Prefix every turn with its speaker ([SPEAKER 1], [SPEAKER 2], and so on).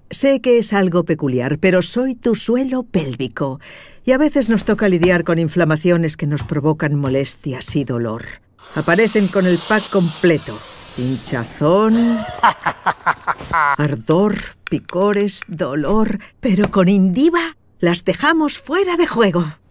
[SPEAKER 1] Sé que es algo peculiar, pero soy tu suelo pélvico. Y a veces nos toca lidiar con inflamaciones que nos provocan molestias y dolor. Aparecen con el pack completo. Hinchazón, ardor, picores, dolor... Pero con Indiva las dejamos fuera de juego.